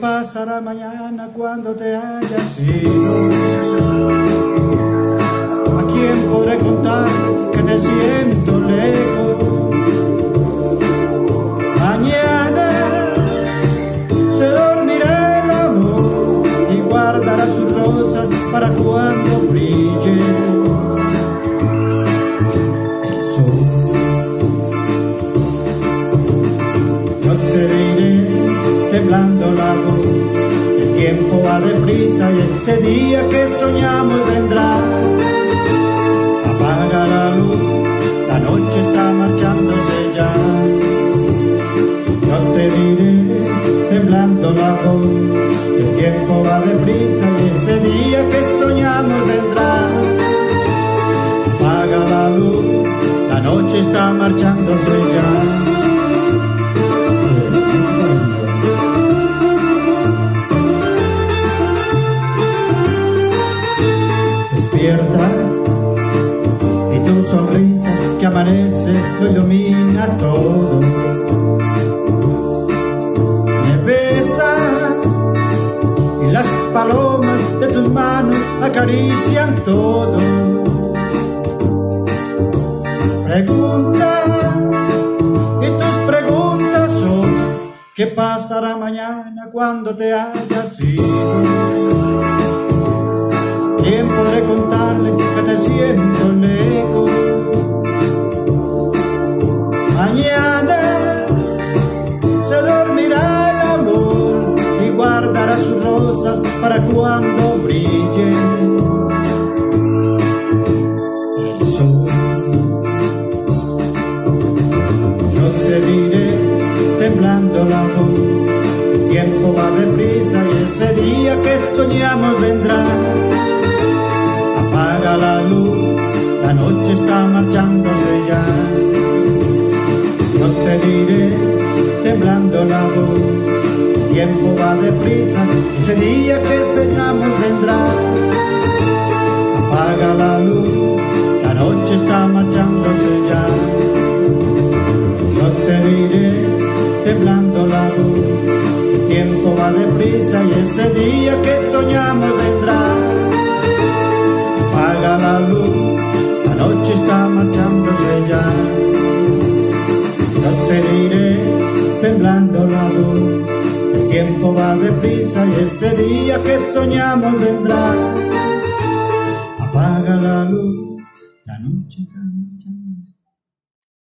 pasará mañana cuando te hayas ido? ¿A quién podré contar que te siento lejos? Mañana se dormirá el amor y guardará sus rosas para cuando brille el sol. Yo te diré temblando la voz, el tiempo va deprisa y ese día que soñamos vendrá. Apaga la luz, la noche está marchándose ya. Yo te diré temblando la voz, el tiempo va deprisa y ese día que soñamos vendrá. Apaga la luz, la noche está marchándose ya. Despierta y tu sonrisa que amanece lo ilumina todo. Me besa y las palomas de tus manos acarician todo. Pregunta y tus preguntas son: ¿qué pasará mañana cuando te hayas ido? ¿Quién podré contarle que te siento lejos? Mañana se dormirá el amor y guardará sus rosas para cuando brille el sol. Yo te diré temblando la voz, el tiempo va deprisa y ese día que soñamos vendrá. Apaga la luz, la noche está marchándose ya. Yo te diré temblando la voz, el tiempo va deprisa, ese día que soñamos vendrá. Apaga la luz, la noche está marchándose ya. Yo te diré temblando la voz, el tiempo va deprisa y ese día que soñamos vendrá. Apaga la luz, la noche está marchándose ya. Yo te diré temblando la voz, el tiempo va deprisa y ese día que soñamos vendrá. Apaga la luz, la noche está marchando.